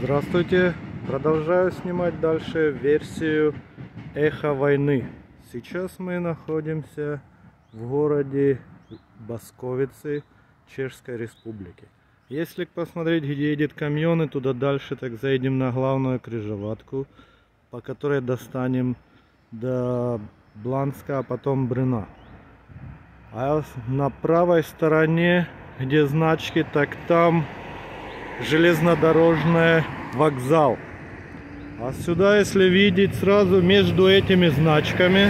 Здравствуйте! Продолжаю снимать дальше версию «Эхо войны». Сейчас мы находимся в городе Басковицы Чешской Республики. Если посмотреть, где едет камионы, туда дальше, так заедем на главную крыжоватку, по которой достанем до Бланска, а потом Брна. А на правой стороне, где значки, так там железнодорожный вокзал. А сюда, если видеть, сразу между этими значками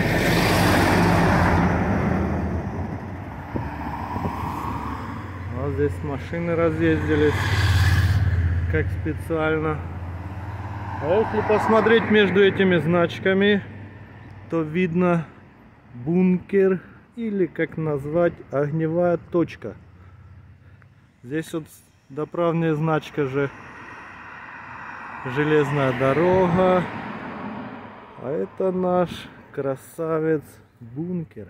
вот здесь машины разъездились как специально. А если посмотреть между этими значками, то видно бункер, или как назвать, огневая точка. Здесь вот доправная значка же железная дорога, а это наш красавец бункер.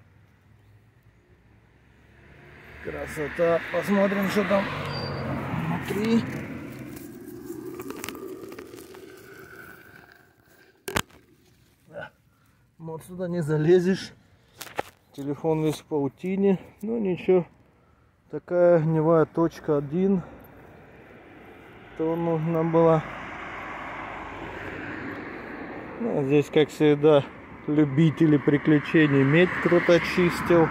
Красота. Посмотрим, что там внутри. Вот сюда не залезешь. Телефон весь в паутине. Ну ничего. Такая огневая точка 1. То нужно было. Ну, здесь, как всегда, любители приключений, медь кто-то чистил.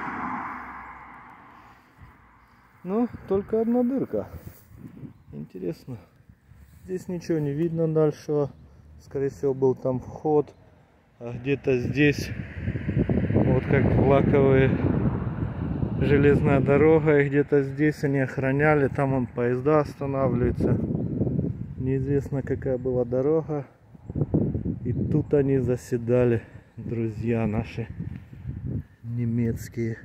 Ну, только одна дырка. Интересно. Здесь ничего не видно дальше. Скорее всего, был там вход. А где-то здесь, вот как влаковые, железная дорога. И где-то здесь они охраняли. Там он поезда останавливаются. Неизвестно, какая была дорога. И тут они заседали, друзья наши немецкие.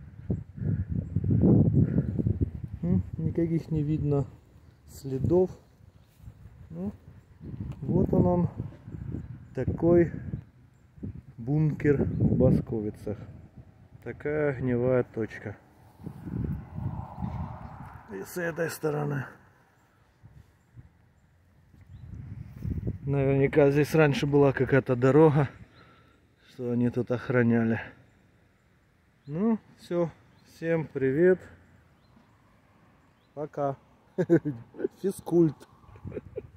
Никаких не видно следов. Ну, вот он, такой бункер в Басковицах. Такая огневая точка. И с этой стороны. Наверняка здесь раньше была какая-то дорога, что они тут охраняли. Ну, все. Всем привет. Пока. Физкульт.